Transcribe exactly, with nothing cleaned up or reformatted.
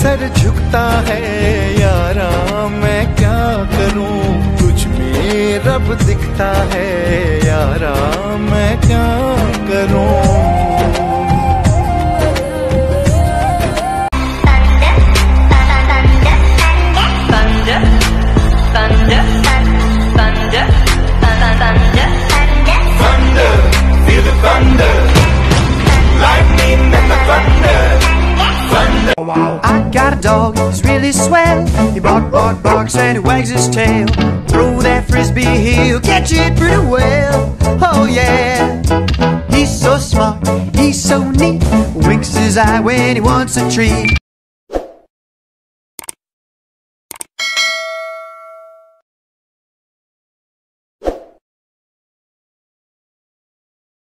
Sir झुकता है यारा, मैं क्या करूं, तुझ में रब दिखता है यारा, मैं क्या करूं। I got a dog, he's really swell. He bark, bark, barks and he wags his tail. Throw that frisbee, he'll catch it pretty well. Oh yeah, he's so smart, he's so neat. Winks his eye when he wants a treat.